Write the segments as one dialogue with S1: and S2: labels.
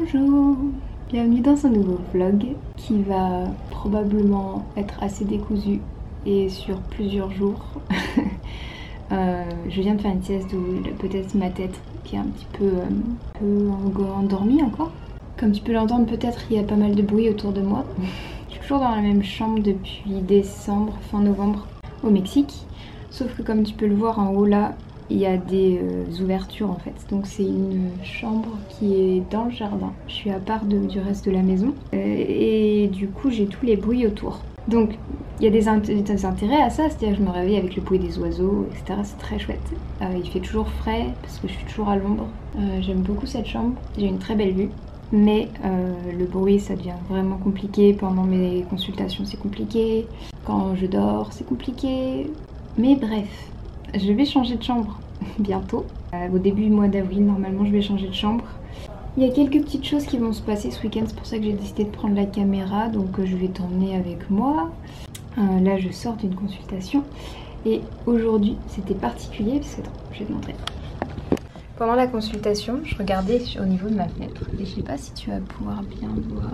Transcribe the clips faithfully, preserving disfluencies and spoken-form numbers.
S1: Bonjour, bienvenue dans un nouveau vlog qui va probablement être assez décousu et sur plusieurs jours. euh, je viens de faire une sieste où peut-être ma tête qui est un petit peu, euh, un peu endormie encore. Comme tu peux l'entendre, peut-être il y a pas mal de bruit autour de moi. Je suis toujours dans la même chambre depuis décembre, fin novembre au Mexique. Sauf que comme tu peux le voir en haut là, il y a des euh, ouvertures en fait. Donc c'est une chambre qui est dans le jardin. Je suis à part de, du reste de la maison. Euh, et du coup j'ai tous les bruits autour. Donc il y a des, int des intérêts à ça, c'est-à-dire que je me réveille avec le bruit des oiseaux, et cetera. C'est très chouette. Euh, il fait toujours frais parce que je suis toujours à l'ombre. Euh, J'aime beaucoup cette chambre. J'ai une très belle vue. Mais euh, le bruit ça devient vraiment compliqué. Pendant mes consultations c'est compliqué. Quand je dors c'est compliqué. Mais bref. Je vais changer de chambre bientôt. Euh, au début du mois d'avril, normalement, je vais changer de chambre. Il y a quelques petites choses qui vont se passer ce week-end. C'est pour ça que j'ai décidé de prendre la caméra. Donc, euh, je vais t'emmener avec moi. Euh, là, je sors d'une consultation. Et aujourd'hui, c'était particulier. Parce que, attends, je vais te montrer. Pendant la consultation, je regardais au niveau de ma fenêtre. Et je sais pas si tu vas pouvoir bien voir.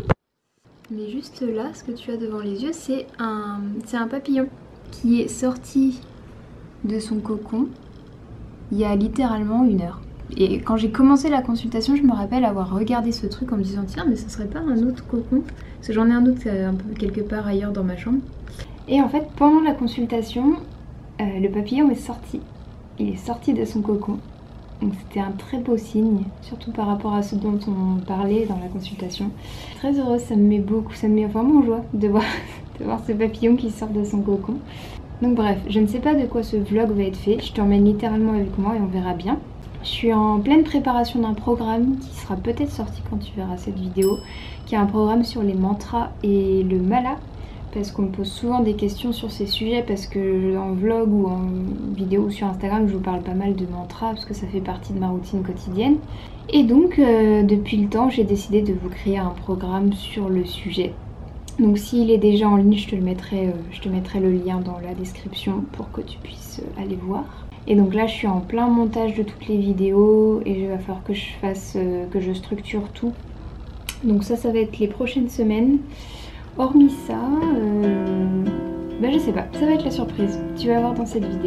S1: Mais juste là, ce que tu as devant les yeux, c'est un, c'est un papillon qui est sorti de son cocon il y a littéralement une heure. Et quand j'ai commencé la consultation, je me rappelle avoir regardé ce truc en me disant tiens mais ce serait pas un autre cocon, parce que j'en ai un autre un peu quelque part ailleurs dans ma chambre. Et en fait pendant la consultation, euh, le papillon est sorti. Il est sorti de son cocon. Donc c'était un très beau signe, surtout par rapport à ce dont on parlait dans la consultation. Très heureuse, ça me met beaucoup, ça me met vraiment en joie de voir, de voir ce papillon qui sort de son cocon. Donc bref, je ne sais pas de quoi ce vlog va être fait, je t'emmène littéralement avec moi et on verra bien. Je suis en pleine préparation d'un programme qui sera peut-être sorti quand tu verras cette vidéo, qui est un programme sur les mantras et le mala, parce qu'on me pose souvent des questions sur ces sujets, parce que en vlog ou en vidéo ou sur Instagram, je vous parle pas mal de mantras, parce que ça fait partie de ma routine quotidienne. Et donc, euh, depuis le temps, j'ai décidé de vous créer un programme sur le sujet. Donc s'il est déjà en ligne, je te, le mettrai, euh, je te mettrai le lien dans la description pour que tu puisses euh, aller voir. Et donc là je suis en plein montage de toutes les vidéos et il va falloir que je fasse, euh, que je structure tout. Donc ça, ça va être les prochaines semaines. Hormis ça, euh, bah je sais pas, ça va être la surprise. Tu vas voir dans cette vidéo.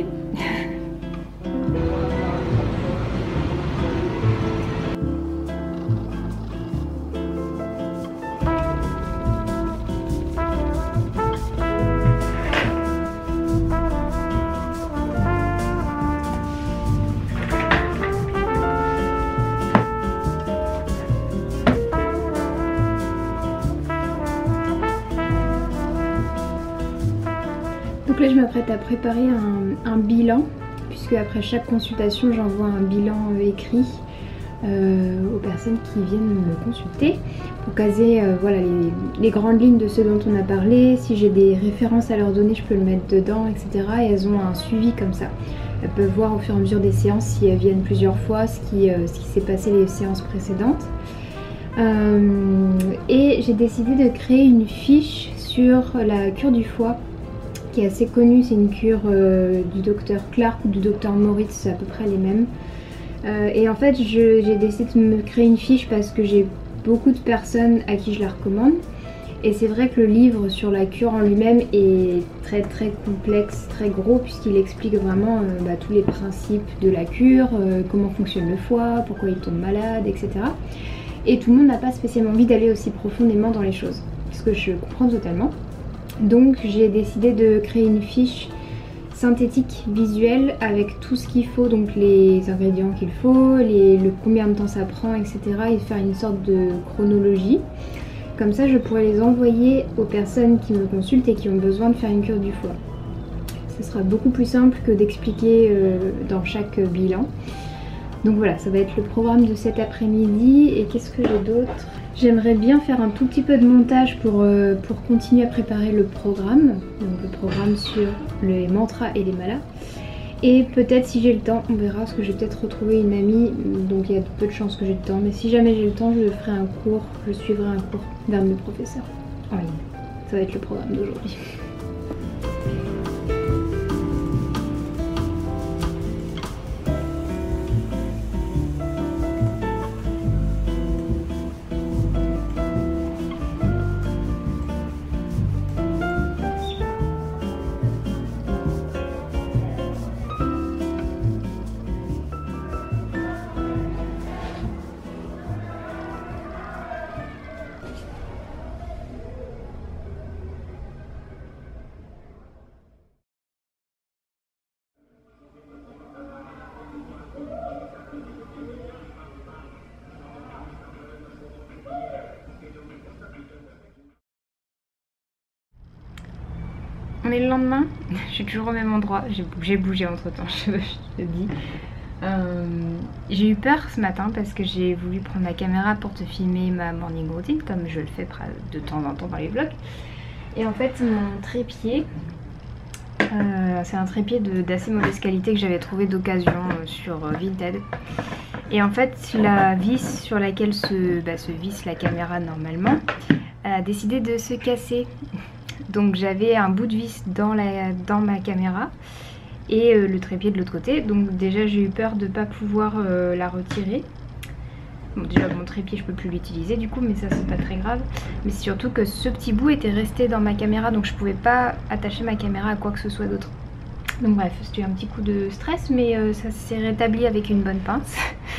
S1: Donc là je m'apprête à préparer un, un bilan, puisque après chaque consultation j'envoie un bilan euh, écrit euh, aux personnes qui viennent me consulter pour caser euh, voilà, les, les grandes lignes de ce dont on a parlé. Si j'ai des références à leur donner, je peux le mettre dedans, et cetera. Et elles ont un suivi comme ça. Elles peuvent voir au fur et à mesure des séances, si elles viennent plusieurs fois, ce qui, euh, ce qui s'est passé les séances précédentes. Euh, et j'ai décidé de créer une fiche sur la cure du foie, qui est assez connue. C'est une cure euh, du docteur Clark ou du docteur Moritz, c'est à peu près les mêmes. Euh, et en fait j'ai décidé de me créer une fiche parce que j'ai beaucoup de personnes à qui je la recommande. Et c'est vrai que le livre sur la cure en lui-même est très très complexe, très gros, puisqu'il explique vraiment euh, bah, tous les principes de la cure, euh, comment fonctionne le foie, pourquoi il tombe malade, et cetera. Et tout le monde n'a pas spécialement envie d'aller aussi profondément dans les choses, ce que je comprends totalement. Donc j'ai décidé de créer une fiche synthétique visuelle avec tout ce qu'il faut, donc les ingrédients qu'il faut, les, le combien de temps ça prend, et cetera. Et de faire une sorte de chronologie. Comme ça je pourrais les envoyer aux personnes qui me consultent et qui ont besoin de faire une cure du foie. Ce sera beaucoup plus simple que d'expliquer euh, dans chaque bilan. Donc voilà, ça va être le programme de cet après-midi. Et qu'est-ce que j'ai d'autre? J'aimerais bien faire un tout petit peu de montage pour, euh, pour continuer à préparer le programme. Donc le programme sur les mantras et les malas. Et peut-être si j'ai le temps, on verra, parce que je vais peut-être retrouver une amie. Donc il y a peu de chances que j'ai le temps. Mais si jamais j'ai le temps, je ferai un cours, je suivrai un cours d'un de mes professeurs en ligne. Ça va être le programme d'aujourd'hui. On est le lendemain, je suis toujours au même endroit, j'ai bougé entre temps, je te le dis. Euh, j'ai eu peur ce matin parce que j'ai voulu prendre ma caméra pour te filmer ma morning routine comme je le fais de temps en temps dans les vlogs. Et en fait mon trépied, euh, c'est un trépied d'assez mauvaise qualité que j'avais trouvé d'occasion euh, sur Vinted. Et en fait la vis sur laquelle se, bah, se visse la caméra normalement a décidé de se casser. Donc j'avais un bout de vis dans, la, dans ma caméra et euh, le trépied de l'autre côté. Donc déjà j'ai eu peur de ne pas pouvoir euh, la retirer. Bon, déjà mon trépied je peux plus l'utiliser du coup, mais ça c'est pas très grave. Mais c'est surtout que ce petit bout était resté dans ma caméra, donc je pouvais pas attacher ma caméra à quoi que ce soit d'autre. Donc bref, c'était un petit coup de stress, mais euh, ça s'est rétabli avec une bonne pince.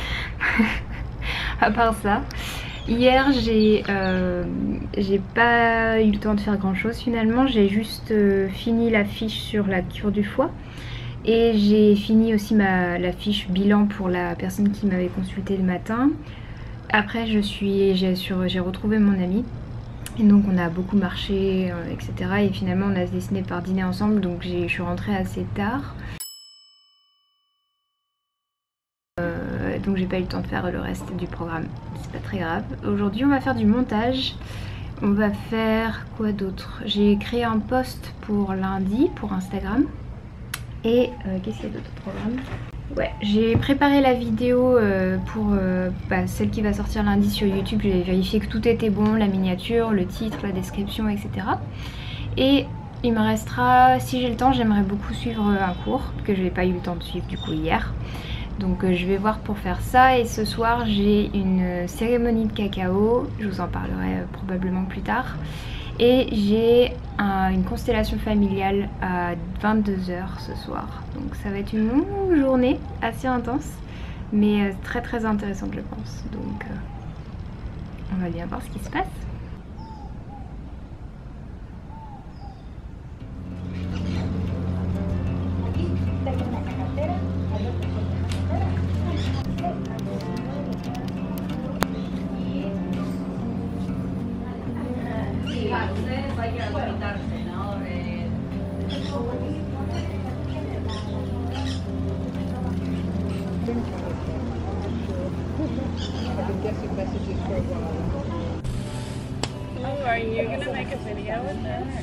S1: À part ça, hier j'ai euh, j'ai pas eu le temps de faire grand chose finalement. J'ai juste euh, fini la fiche sur la cure du foie. Et j'ai fini aussi ma, la fiche bilan pour la personne qui m'avait consulté le matin. Après je suis j'ai retrouvé mon ami. Et donc on a beaucoup marché, euh, et cetera. Et finalement on a décidé par dîner ensemble. Donc je suis rentrée assez tard. Euh, donc j'ai pas eu le temps de faire le reste du programme. C'est pas très grave. Aujourd'hui on va faire du montage. On va faire quoi d'autre? J'ai créé un post pour lundi pour Instagram. Et euh, qu'est-ce qu'il y a d'autre au programme? Ouais, j'ai préparé la vidéo euh, pour euh, bah, celle qui va sortir lundi sur YouTube. J'ai vérifié que tout était bon, la miniature, le titre, la description, et cetera. Et il me restera, si j'ai le temps, j'aimerais beaucoup suivre un cours que je n'ai pas eu le temps de suivre du coup hier. Donc euh, je vais voir pour faire ça. Et ce soir j'ai une cérémonie de cacao, je vous en parlerai euh, probablement plus tard. Et j'ai un, une constellation familiale à vingt-deux heures ce soir. Donc ça va être une longue journée, assez intense, mais euh, très très intéressante je pense. Donc euh, on va bien voir ce qui se passe.
S2: Oh, are you gonna make a video with this?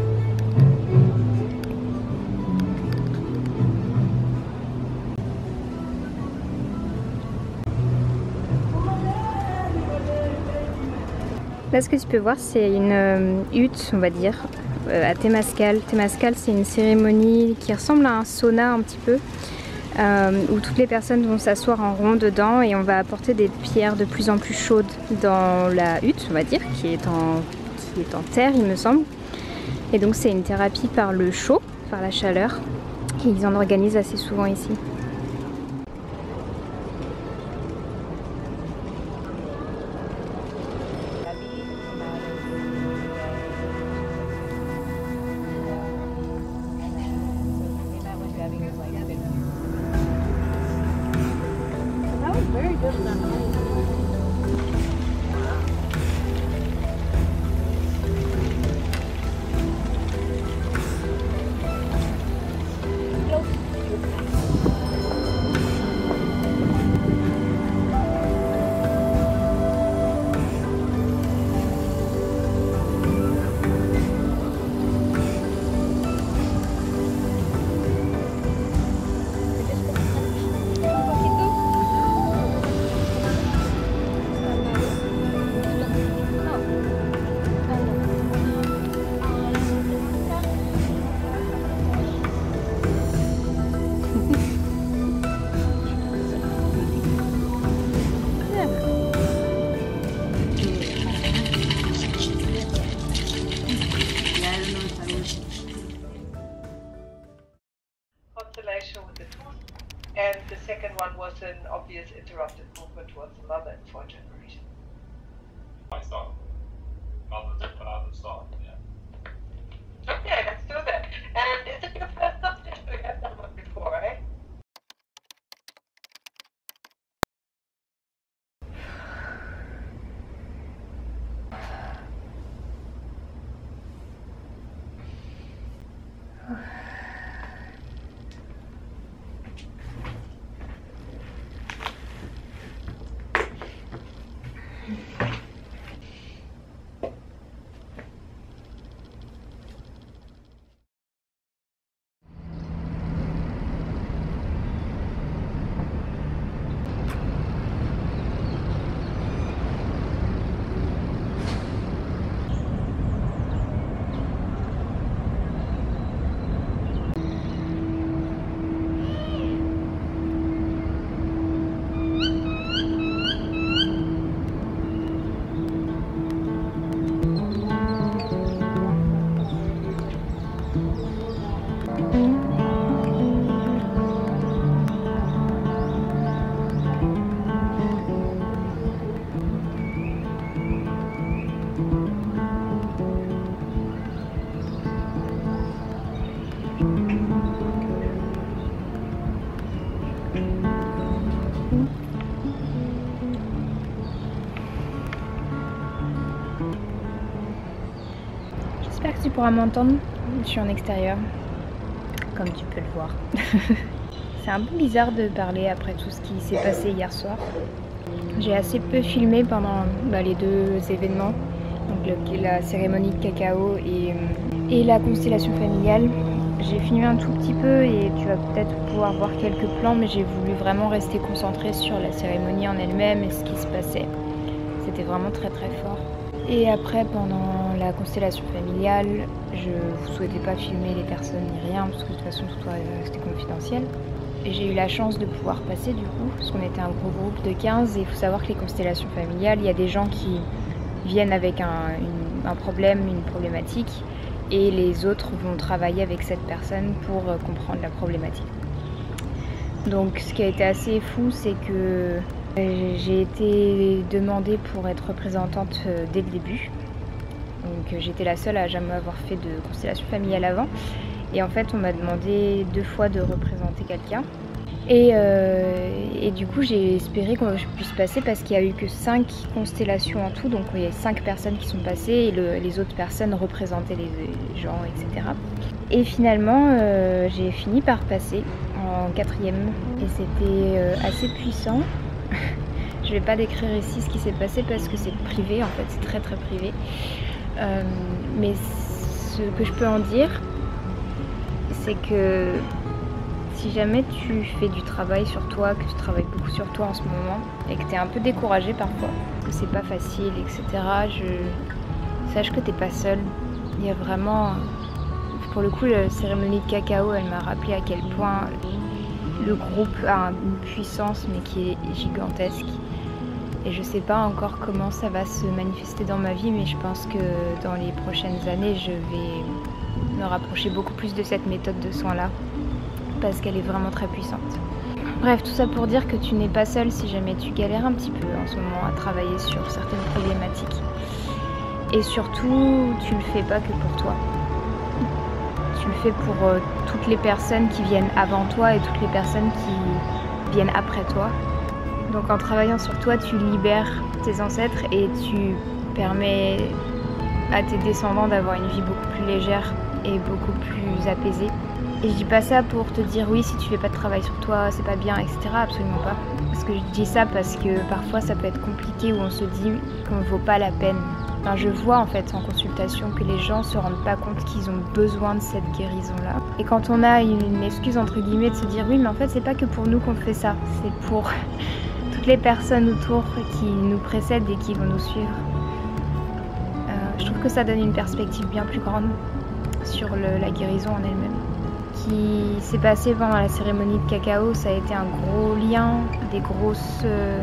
S1: Là ce que tu peux voir c'est une euh, hutte on va dire euh, à Temazcal. Temazcal c'est une cérémonie qui ressemble à un sauna un petit peu. Euh, où toutes les personnes vont s'asseoir en rond dedans et on va apporter des pierres de plus en plus chaudes dans la hutte, on va dire, qui est en, qui est en terre, il me semble. Et donc c'est une thérapie par le chaud, par la chaleur. Et ils en organisent assez souvent ici.
S2: With the tooth, and the second one was an obvious interrupted movement towards the mother in fourth generation.
S3: I start mother's and father's side, yeah.
S2: Okay, let's do that. And is it your first subject? We have done one before, right?
S1: J'espère que tu pourras m'entendre, je suis en extérieur, comme tu peux le voir. C'est un peu bizarre de parler après tout ce qui s'est passé hier soir. J'ai assez peu filmé pendant bah, les deux événements, donc le, la cérémonie de cacao et, et la constellation familiale. J'ai filmé un tout petit peu et tu vas peut-être pouvoir voir quelques plans, mais j'ai voulu vraiment rester concentrée sur la cérémonie en elle-même et ce qui se passait. C'était vraiment très très fort. Et après, pendant la constellation familiale, je ne souhaitais pas filmer les personnes ni rien, parce que de toute façon tout restait confidentiel. Et j'ai eu la chance de pouvoir passer du coup, parce qu'on était un gros groupe de quinze, et il faut savoir que les constellations familiales, il y a des gens qui viennent avec un, une, un problème, une problématique, et les autres vont travailler avec cette personne pour comprendre la problématique. Donc ce qui a été assez fou, c'est que j'ai été demandée pour être représentante dès le début. Donc j'étais la seule à jamais avoir fait de constellation familiale avant. Et en fait on m'a demandé deux fois de représenter quelqu'un. Et, euh, et du coup j'ai espéré que je puisse passer parce qu'il n'y a eu que cinq constellations en tout. Donc il y a cinq personnes qui sont passées et le, les autres personnes représentaient les gens, et cetera. Et finalement euh, j'ai fini par passer en quatrième. Et c'était euh, assez puissant. Je vais pas décrire ici ce qui s'est passé parce que c'est privé, en fait c'est très très privé. Euh, mais ce que je peux en dire, c'est que si jamais tu fais du travail sur toi, que tu travailles beaucoup sur toi en ce moment et que tu es un peu découragé parfois, que c'est pas facile, et cetera, je... sache que t'es pas seule. Il y a vraiment, pour le coup, la cérémonie de cacao, elle m'a rappelé à quel point le groupe a une puissance mais qui est gigantesque. Et je sais pas encore comment ça va se manifester dans ma vie, mais je pense que dans les prochaines années, je vais me rapprocher beaucoup plus de cette méthode de soins-là, parce qu'elle est vraiment très puissante. Bref, tout ça pour dire que tu n'es pas seule si jamais tu galères un petit peu en ce moment à travailler sur certaines problématiques. Et surtout, tu le fais pas que pour toi. Tu le fais pour euh, toutes les personnes qui viennent avant toi et toutes les personnes qui viennent après toi. Donc en travaillant sur toi, tu libères tes ancêtres et tu permets à tes descendants d'avoir une vie beaucoup plus légère et beaucoup plus apaisée. Et je dis pas ça pour te dire oui, si tu fais pas de travail sur toi, c'est pas bien, et cetera. Absolument pas. Parce que je dis ça parce que parfois ça peut être compliqué où on se dit qu'on ne vaut pas la peine. Enfin, je vois en fait en consultation que les gens se rendent pas compte qu'ils ont besoin de cette guérison-là. Et quand on a une excuse entre guillemets de se dire oui, mais en fait c'est pas que pour nous qu'on fait ça, c'est pour toutes les personnes autour qui nous précèdent et qui vont nous suivre. Euh, je trouve que ça donne une perspective bien plus grande sur le, la guérison en elle-même. Qui s'est passé pendant la cérémonie de cacao, ça a été un gros lien, des grosses euh,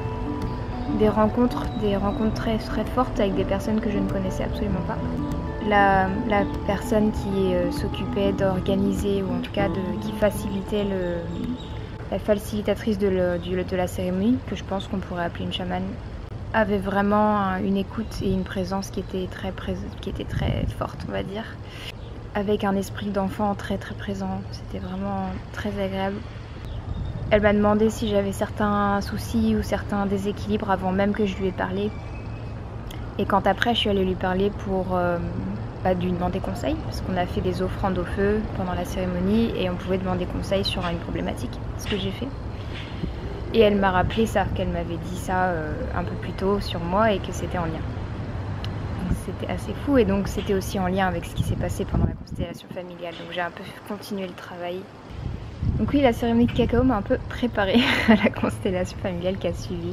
S1: des rencontres, des rencontres très, très fortes avec des personnes que je ne connaissais absolument pas. La, la personne qui euh, s'occupait d'organiser, ou en tout cas de, qui facilitait le, la facilitatrice de, le, du, de la cérémonie, que je pense qu'on pourrait appeler une chamane, avait vraiment une écoute et une présence qui était très, qui était très forte, on va dire. Avec un esprit d'enfant très très présent, c'était vraiment très agréable. Elle m'a demandé si j'avais certains soucis ou certains déséquilibres avant même que je lui ai parlé. Et quand après je suis allée lui parler pour euh, pas dû demander conseil parce qu'on a fait des offrandes au feu pendant la cérémonie et on pouvait demander conseil sur une problématique, ce que j'ai fait. Et elle m'a rappelé ça, qu'elle m'avait dit ça euh, un peu plus tôt sur moi et que c'était en lien. Donc c'était assez fou et donc c'était aussi en lien avec ce qui s'est passé pendant la constellation familiale. Donc j'ai un peu continué le travail. Donc oui, la cérémonie de cacao m'a un peu préparée à la constellation familiale qui a suivi.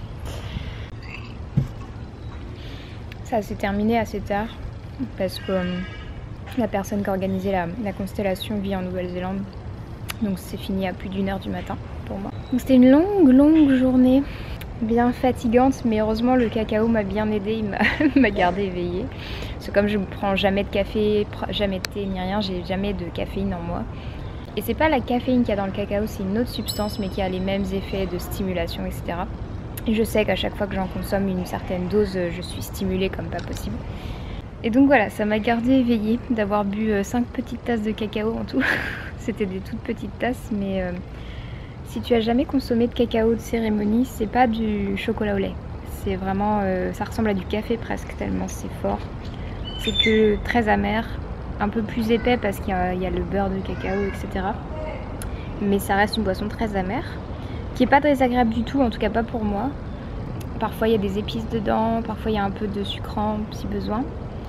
S1: Ça s'est terminé assez tard parce que euh, la personne qui a organisé la, la constellation vit en Nouvelle-Zélande. Donc c'est fini à plus d'une heure du matin pour moi. Donc c'était une longue, longue journée, bien fatigante, mais heureusement le cacao m'a bien aidé, il m'a gardé éveillée. Parce que comme je ne prends jamais de café, jamais de thé ni rien, j'ai jamais de caféine en moi. Et c'est pas la caféine qu'il y a dans le cacao, c'est une autre substance mais qui a les mêmes effets de stimulation, et cetera. Et je sais qu'à chaque fois que j'en consomme une certaine dose, je suis stimulée comme pas possible. Et donc voilà, ça m'a gardée éveillée d'avoir bu cinq petites tasses de cacao en tout. C'était des toutes petites tasses, mais euh, si tu as jamais consommé de cacao de cérémonie, c'est pas du chocolat au lait. C'est vraiment, euh, ça ressemble à du café presque, tellement c'est fort. C'est que très amer, un peu plus épais parce qu'il y, y a le beurre de cacao, et cetera. Mais ça reste une boisson très amère, qui est pas désagréable du tout, en tout cas pas pour moi. Parfois il y a des épices dedans, parfois il y a un peu de sucrant si besoin.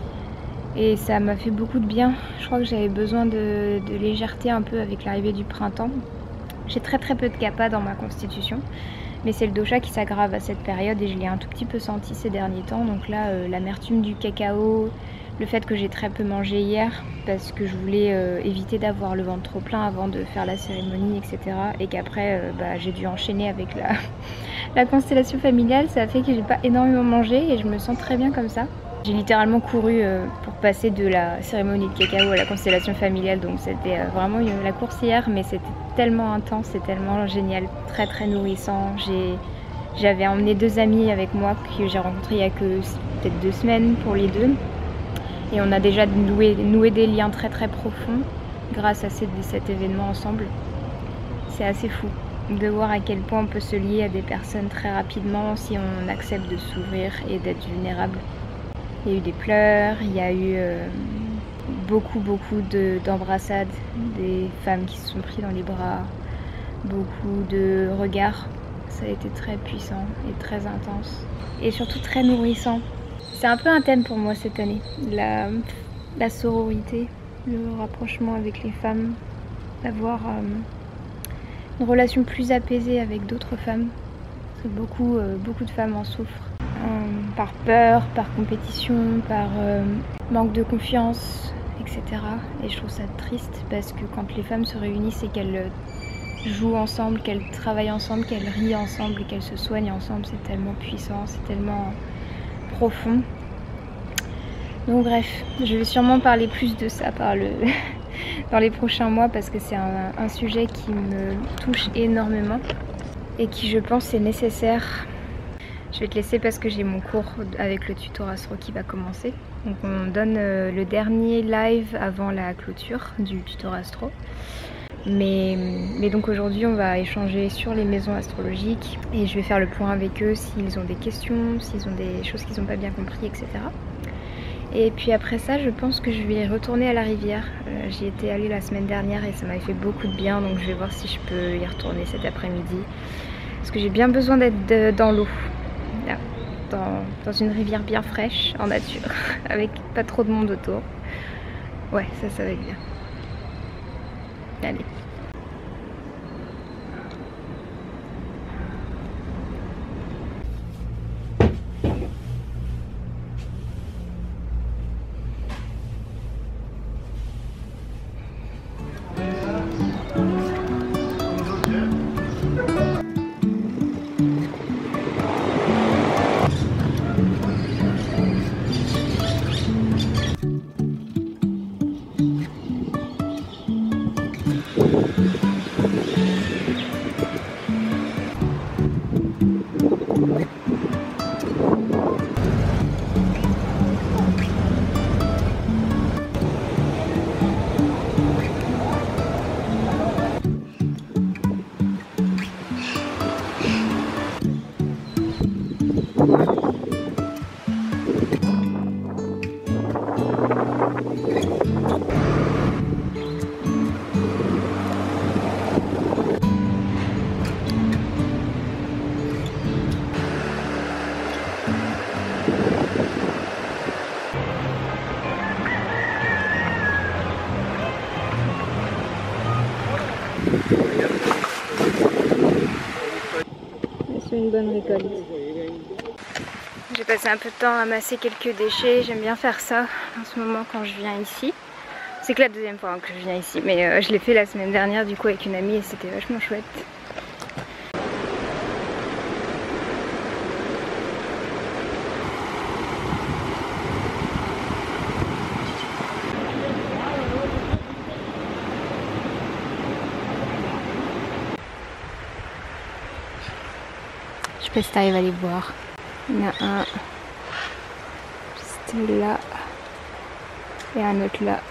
S1: Et ça m'a fait beaucoup de bien. Je crois que j'avais besoin de, de légèreté un peu avec l'arrivée du printemps. J'ai très très peu de kapha dans ma constitution, mais c'est le dosha qui s'aggrave à cette période et je l'ai un tout petit peu senti ces derniers temps. Donc là, euh, l'amertume du cacao, le fait que j'ai très peu mangé hier parce que je voulais euh, éviter d'avoir le ventre trop plein avant de faire la cérémonie, et cetera. Et qu'après, euh, bah, j'ai dû enchaîner avec la, la constellation familiale. Ça a fait que j'ai pas énormément mangé et je me sens très bien comme ça. J'ai littéralement couru euh, pour passer de la cérémonie de cacao à la constellation familiale, donc c'était euh, vraiment une, la course hier, mais c'était tellement intense, c'est tellement génial, très très nourrissant. J'avais emmené deux amis avec moi que j'ai rencontrés il y a que peut-être deux semaines pour les deux, et on a déjà noué, noué des liens très très profonds grâce à cette, cet événement ensemble. C'est assez fou de voir à quel point on peut se lier à des personnes très rapidement si on accepte de s'ouvrir et d'être vulnérable. Il y a eu des pleurs, il y a eu euh, beaucoup beaucoup d'embrassades, de, des femmes qui se sont prises dans les bras, beaucoup de regards. Ça a été très puissant et très intense et surtout très nourrissant. C'est un peu un thème pour moi cette année, la, la sororité, le rapprochement avec les femmes, d'avoir euh, une relation plus apaisée avec d'autres femmes. Parce que beaucoup, euh, beaucoup de femmes en souffrent. Euh, par peur, par compétition, par euh, manque de confiance, et cetera. Et je trouve ça triste parce que quand les femmes se réunissent et qu'elles jouent ensemble, qu'elles travaillent ensemble, qu'elles rient ensemble et qu'elles se soignent ensemble, c'est tellement puissant, c'est tellement profond. Donc bref, je vais sûrement parler plus de ça par le dans les prochains mois parce que c'est un, un sujet qui me touche énormément et qui je pense est nécessaire. Je vais te laisser parce que j'ai mon cours avec le tuteur astro qui va commencer. Donc on donne euh, le dernier live avant la clôture du tuteur astro. Mais, mais donc aujourd'hui on va échanger sur les maisons astrologiques et je vais faire le point avec eux s'ils ont des questions, s'ils ont des choses qu'ils n'ont pas bien compris, et cetera. Et puis après ça, je pense que je vais retourner à la rivière. Euh, J'y étais allée la semaine dernière et ça m'avait fait beaucoup de bien, donc je vais voir si je peux y retourner cet après-midi. Parce que j'ai bien besoin d'être dans l'eau. Là, dans, dans une rivière bien fraîche, en nature, avec pas trop de monde autour. Ouais, ça, ça va être bien. Allez. bonne récolte. J'ai passé un peu de temps à amasser quelques déchets, j'aime bien faire ça en ce moment quand je viens ici. C'est que la deuxième fois hein, que je viens ici, mais euh, je l'ai fait la semaine dernière du coup avec une amie et c'était vachement chouette. Je sais pas si t'arrives à les voir. Il y en a un juste là et un autre là.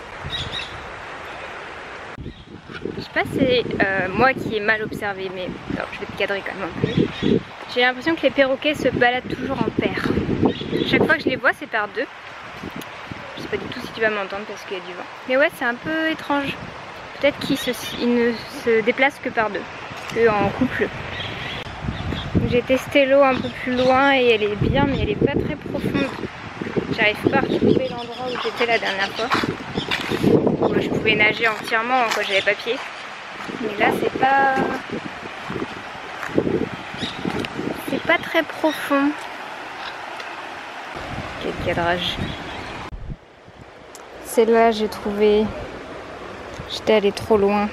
S1: Je sais pas si c'est euh, moi qui ai mal observé, mais alors, je vais te cadrer quand même un peu. J'ai l'impression que les perroquets se baladent toujours en paire. Chaque fois que je les vois, c'est par deux. Je sais pas du tout si tu vas m'entendre parce qu'il y a du vent. Mais ouais, c'est un peu étrange. Peut-être qu'ils ne se déplacent que par deux, que en couple. J'ai testé l'eau un peu plus loin et elle est bien, mais elle est pas très profonde. J'arrive pas à retrouver l'endroit où j'étais la dernière fois. Où je pouvais nager entièrement quand j'avais pas pied. Mais là, c'est pas... C'est pas très profond. Quel cadrage. Celle-là, j'ai trouvé... J'étais allée trop loin.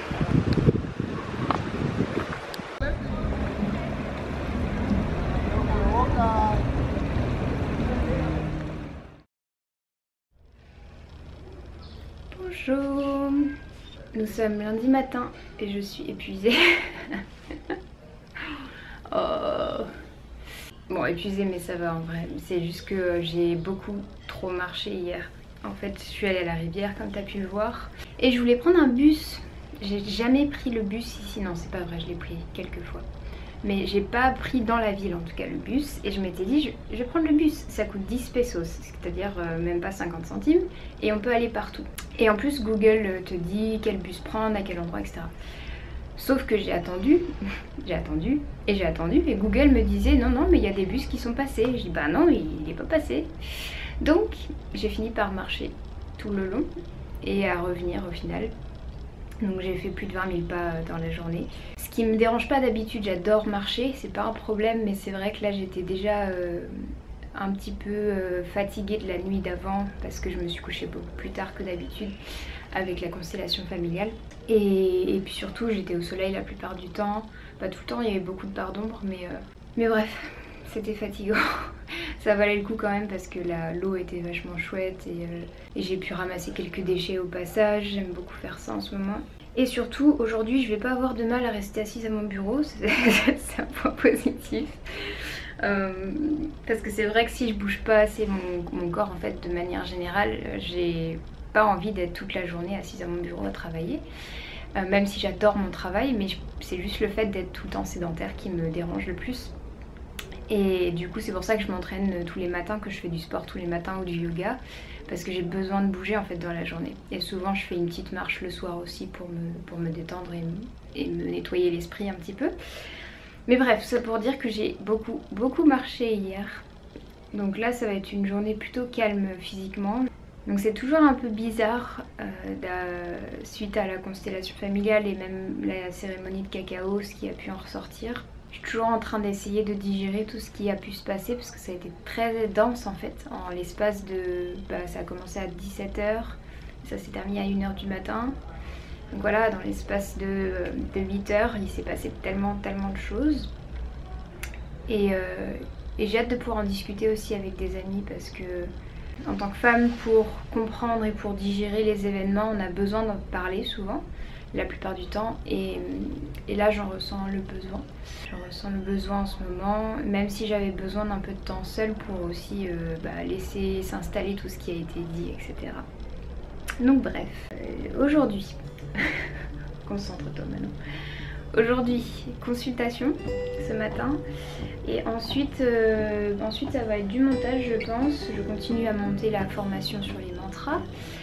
S1: Bonjour, nous sommes lundi matin et je suis épuisée. Oh. Bon, épuisée mais ça va en vrai, c'est juste que j'ai beaucoup trop marché hier. En fait, je suis allée à la rivière comme tu as pu le voir et je voulais prendre un bus. J'ai jamais pris le bus ici, non c'est pas vrai, je l'ai pris quelques fois. Mais j'ai pas pris dans la ville en tout cas le bus et je m'étais dit je, je vais prendre le bus, ça coûte dix pesos, c'est-à-dire euh, même pas cinquante centimes et on peut aller partout. Et en plus Google te dit quel bus prendre, à quel endroit, et cetera. Sauf que j'ai attendu, j'ai attendu et j'ai attendu et Google me disait non non mais il y a des bus qui sont passés. Je dis bah non il n'est pas passé. Donc j'ai fini par marcher tout le long et à revenir au final. Donc j'ai fait plus de vingt mille pas dans la journée. Ce qui me dérange pas d'habitude, j'adore marcher, c'est pas un problème, mais c'est vrai que là j'étais déjà euh, un petit peu euh, fatiguée de la nuit d'avant parce que je me suis couchée beaucoup plus tard que d'habitude avec la constellation familiale. Et, et puis surtout j'étais au soleil la plupart du temps, pas tout le temps, il y avait beaucoup de parts d'ombre, mais, euh, mais bref, c'était fatigant. Ça valait le coup quand même parce que l'eau était vachement chouette et, euh, et j'ai pu ramasser quelques déchets au passage, j'aime beaucoup faire ça en ce moment. Et surtout aujourd'hui je vais pas avoir de mal à rester assise à mon bureau, c'est un point positif. Euh, parce que c'est vrai que si je bouge pas assez mon, mon corps en fait de manière générale, j'ai pas envie d'être toute la journée assise à mon bureau à travailler. Euh, même si j'adore mon travail, mais c'est juste le fait d'être tout le temps sédentaire qui me dérange le plus. Et du coup c'est pour ça que je m'entraîne tous les matins, que je fais du sport tous les matins ou du yoga, parce que j'ai besoin de bouger en fait dans la journée. Et souvent je fais une petite marche le soir aussi pour me, pour me détendre et, et me nettoyer l'esprit un petit peu. Mais bref, c'est pour dire que j'ai beaucoup beaucoup marché hier. Donc là ça va être une journée plutôt calme physiquement. Donc c'est toujours un peu bizarre euh, suite à la constellation familiale et même la cérémonie de cacao, ce qui a pu en ressortir. Je suis toujours en train d'essayer de digérer tout ce qui a pu se passer parce que ça a été très dense en fait. En l'espace de... Bah, ça a commencé à dix-sept heures, ça s'est terminé à une heure du matin. Donc voilà, dans l'espace de, de huit heures, il s'est passé tellement tellement de choses. Et, euh, et j'ai hâte de pouvoir en discuter aussi avec des amis parce que en tant que femme, pour comprendre et pour digérer les événements, on a besoin d'en parler souvent, la plupart du temps, et, et là j'en ressens le besoin. J'en ressens le besoin en ce moment, même si j'avais besoin d'un peu de temps seule pour aussi euh, bah, laisser s'installer tout ce qui a été dit, et cetera. Donc bref, euh, aujourd'hui, concentre-toi maintenant. Aujourd'hui, consultation ce matin et ensuite, euh, ensuite ça va être du montage je pense. Je continue à monter la formation sur les mantras.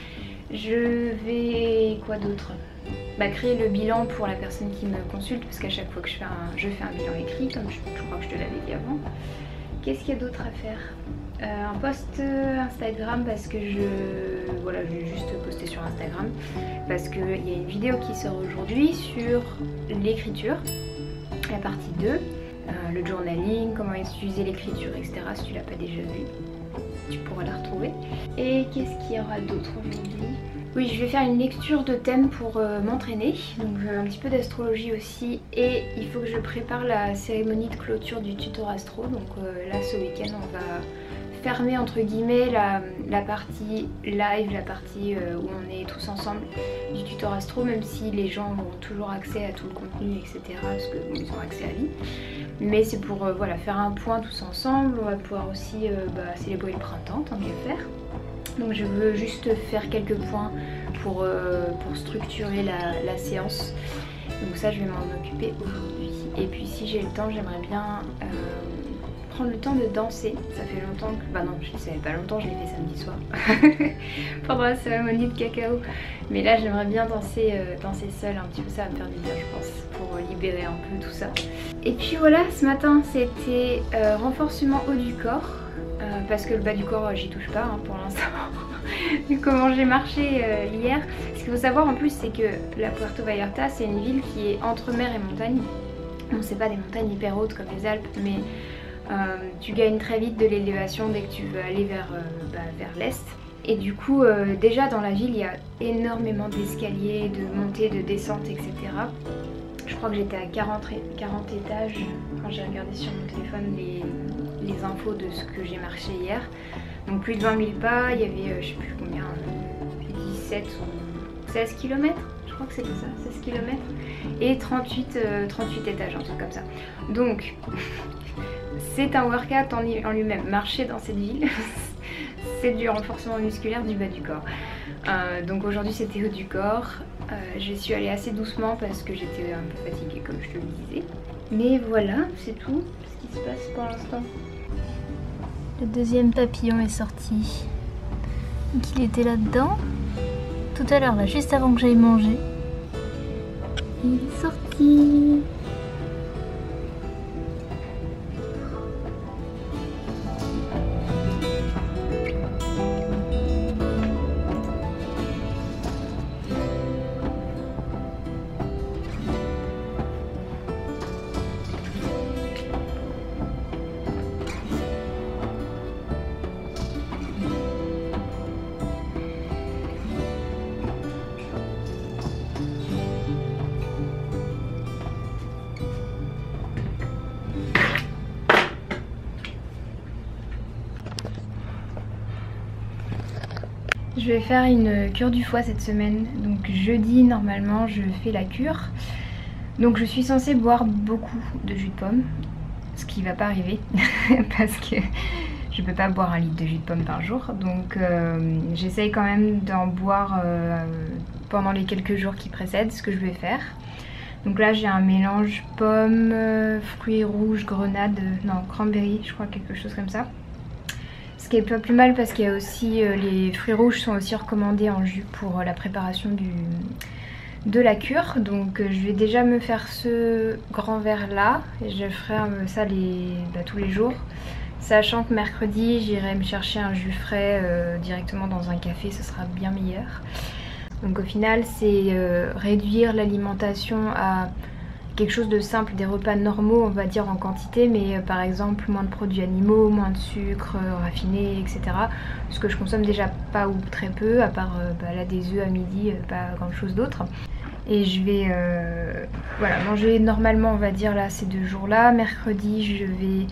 S1: Je vais... quoi d'autre? Bah, créer le bilan pour la personne qui me consulte parce qu'à chaque fois que je fais un, je fais un bilan écrit comme je, je crois que je te l'avais dit avant. Qu'est-ce qu'il y a d'autre à faire? euh, Un post Instagram parce que je... Voilà, je vais juste poster sur Instagram parce qu'il y a une vidéo qui sort aujourd'hui sur l'écriture, la partie deux. euh, le journaling, comment utiliser l'écriture, et cetera. Si tu l'as pas déjà vu, tu pourras la retrouver. Et qu'est-ce qu'il y aura d'autre aujourd'hui? Oui, je vais faire une lecture de thème pour euh, m'entraîner, donc euh, un petit peu d'astrologie aussi, et il faut que je prépare la cérémonie de clôture du tutor astro. Donc euh, là, ce week-end, on va fermer entre guillemets la, la partie live, la partie euh, où on est tous ensemble du tutor astro, même si les gens ont toujours accès à tout le contenu, et cetera. Parce qu'ils ont accès à vie. Mais c'est pour euh, voilà, faire un point tous ensemble. On va pouvoir aussi euh, bah, célébrer le printemps, tant qu'à faire. Donc je veux juste faire quelques points pour, euh, pour structurer la, la séance. Donc ça, je vais m'en occuper aujourd'hui. Et puis si j'ai le temps, j'aimerais bien euh, prendre le temps de danser. Ça fait longtemps que... Bah non, je ne savais pas longtemps, je l'ai fait samedi soir. Pendant la cérémonie de cacao. Mais là, j'aimerais bien danser, euh, danser seule un petit peu. Ça va me faire du bien, je pense, pour libérer un peu tout ça. Et puis voilà, ce matin, c'était euh, renforcement haut du corps. Euh, parce que le bas du corps j'y touche pas hein, pour l'instant. Vu comment j'ai marché euh, hier. Ce qu'il faut savoir en plus, c'est que la Puerto Vallarta, c'est une ville qui est entre mer et montagne. Bon, c'est pas des montagnes hyper hautes comme les Alpes, mais euh, tu gagnes très vite de l'élévation dès que tu veux aller vers, euh, bah, vers l'est. Et du coup, euh, déjà dans la ville, il y a énormément d'escaliers, de montées, de descentes, et cetera. Je crois que j'étais à quarante, quarante étages quand j'ai regardé sur mon téléphone les, les infos de ce que j'ai marché hier. Donc plus de vingt mille pas, il y avait euh, je sais plus combien, euh, dix-sept ou seize kilomètres, je crois que c'était ça, seize kilomètres. Et trente-huit, euh, trente-huit étages, un truc comme ça. Donc c'est un workout en, en lui-même, marcher dans cette ville. C'est du renforcement musculaire du bas du corps. Euh, donc aujourd'hui c'était haut du corps. Euh, je suis allée assez doucement parce que j'étais un peu fatiguée comme je te le disais. Mais voilà, c'est tout ce qui se passe pour l'instant.
S4: Le deuxième papillon est sorti. Donc il était là-dedans. Tout à l'heure, là, juste avant que j'aille manger. Il est sorti.
S1: Je vais faire une cure du foie cette semaine, donc jeudi normalement je fais la cure. Donc je suis censée boire beaucoup de jus de pomme, ce qui va pas arriver parce que je peux pas boire un litre de jus de pomme par jour. Donc euh, j'essaye quand même d'en boire euh, pendant les quelques jours qui précèdent, ce que je vais faire. Donc là j'ai un mélange pomme, euh, fruits rouges, grenade, euh, non cranberry, je crois quelque chose comme ça. Ce qui est pas plus mal parce qu'il y a aussi euh, les fruits rouges sont aussi recommandés en jus pour euh, la préparation du, de la cure. Donc euh, je vais déjà me faire ce grand verre là et je ferai euh, ça les, bah, tous les jours. Sachant que mercredi j'irai me chercher un jus frais euh, directement dans un café, ce sera bien meilleur. Donc au final c'est euh, réduire l'alimentation à quelque chose de simple, des repas normaux on va dire en quantité, mais euh, par exemple moins de produits animaux, moins de sucre euh, raffiné, et cetera. Ce que je consomme déjà pas ou très peu, à part euh, bah, là des œufs à midi, euh, pas grand chose d'autre. Et je vais euh, voilà, manger normalement on va dire là ces deux jours là. Mercredi je vais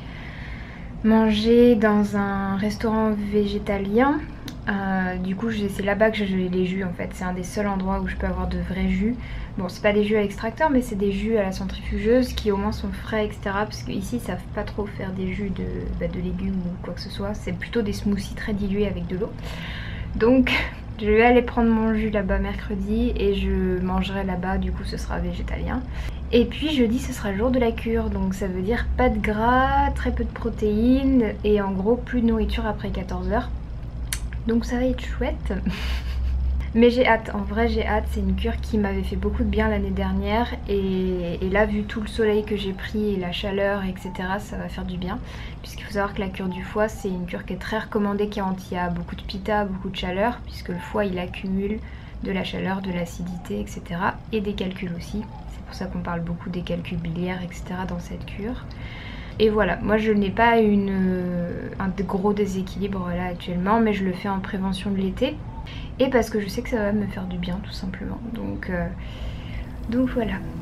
S1: manger dans un restaurant végétalien. Euh, du coup c'est là-bas que j'ai les jus en fait, c'est un des seuls endroits où je peux avoir de vrais jus. Bon c'est pas des jus à extracteur mais c'est des jus à la centrifugeuse qui au moins sont frais, etc. Parce qu'ici ils savent pas trop faire des jus de, bah, de légumes ou quoi que ce soit, c'est plutôt des smoothies très dilués avec de l'eau. Donc je vais aller prendre mon jus là-bas mercredi et je mangerai là-bas, du coup ce sera végétalien. Et puis jeudi ce sera le jour de la cure, donc ça veut dire pas de gras, très peu de protéines et en gros plus de nourriture après quatorze heures. Donc ça va être chouette. Mais j'ai hâte, en vrai j'ai hâte, c'est une cure qui m'avait fait beaucoup de bien l'année dernière et, et là vu tout le soleil que j'ai pris et la chaleur etc, ça va faire du bien. Puisqu'il faut savoir que la cure du foie c'est une cure qui est très recommandée quand il y a beaucoup de pita, beaucoup de chaleur, puisque le foie il accumule de la chaleur, de l'acidité, et cetera. Et des calculs aussi. C'est pour ça qu'on parle beaucoup des calculs biliaires, et cetera dans cette cure. Et voilà, moi je n'ai pas une, un gros déséquilibre là actuellement, mais je le fais en prévention de l'été. Et parce que je sais que ça va me faire du bien tout simplement. Donc, euh, donc voilà.